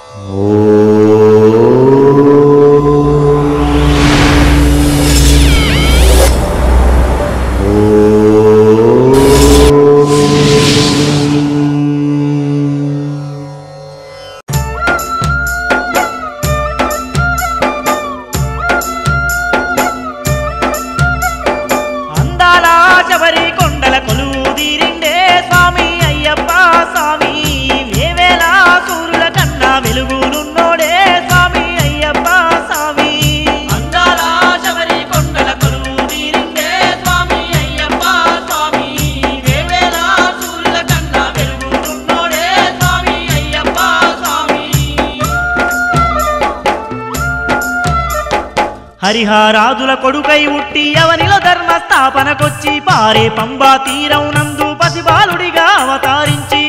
హరిహరాదుల కొడుకై ఉట్టి అవనిలో ధర్మస్థాపనకొచ్చి పారే పంబా తీరం నందు పసిబాలుడిగా అవతారించి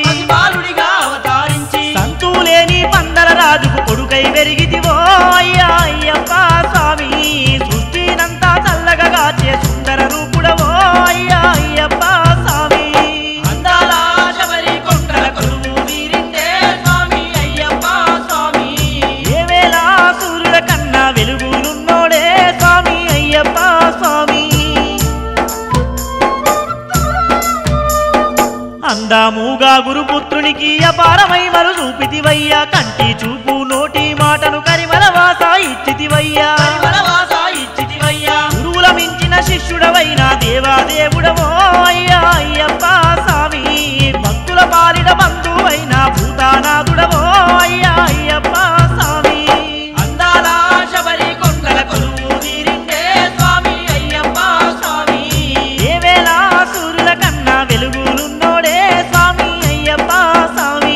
సంతులేని పందల రాజుకు కొడుకై వెరిగితివో అయ్యా అయ్యప్ప స్వామి సృష్టినంతా చల్లగా కాచే సుందర రూపుడవో అయ్యా అయ్యప్ప స్వామి అందాల శబరి కొండల కొలువు తీరిందే స్వామి అయ్యప్ప స్వామి ఏవేళ సూర్యుల కన్నా వెలుగులున్నోడే స్వామి అయ్యప్ప స్వామి అందాముగా గురుపుత్రునికి అపారమై మరు చూపితివయ్యా కంటి చూపు నోటి మాటను కరిమల వాస ఇచ్చితివయ్యా గురువుల మించిన శిష్యుడవైన దేవాదేవుడవో అయ్యా అయ్యప్ప స్వామి భక్తుల పాలిన బంధువైన భూతానాథుడవో అయ్యా అయ్యప్ప స్వామి అందాల శబరి కొండల కొలువు తీరిందే స్వామి అయ్యప్ప స్వామి ఏవేళ సూర్యుల కన్నా వెలుగులున్నోడే స్వామి అయ్యప్ప స్వామి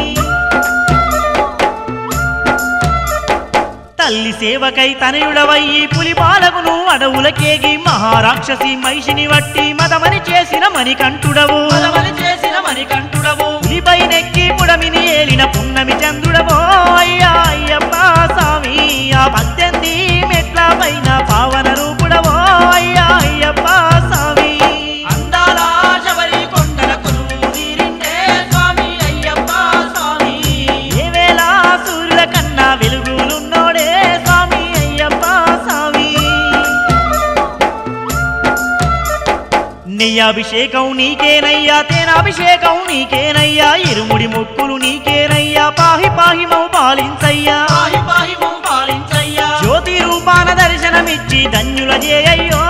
తల్లి సేవకై తనయుడవయ్యి పులి బాలకును అడవులకేగి మహారాక్షసి మహిషిని వట్టి మదమని చేసిన మణికంఠుడవు పులిపై నెక్కి పుడమిని ఏలిన పున్నమి చంద్రుడవో అయ్యా అయ్యప్ప స్వామి ఆ 18 మెట్ల పైన పావన రూపుడవో అయ్యా అయ్యప్ప స్వామి అందాల శబరి కొండల కొలువు తీరిందే స్వామి అయ్యప్ప స్వామి ఏవేళ సూర్యుల కన్నా వెలుగులున్నోడే స్వామి అయ్యప్ప స్వామి నెయ్యాభిషేకం నీకేనయ్యా తేనాభిషేకం నీకేనయ్యా ఇరుముడి మొక్కులు నీకేనయ్యా పాహి పాహి మౌ పాలించయ్యా జ్యోతి రూపాన దర్శనమిచ్చి ధన్యుల జేయయ్యో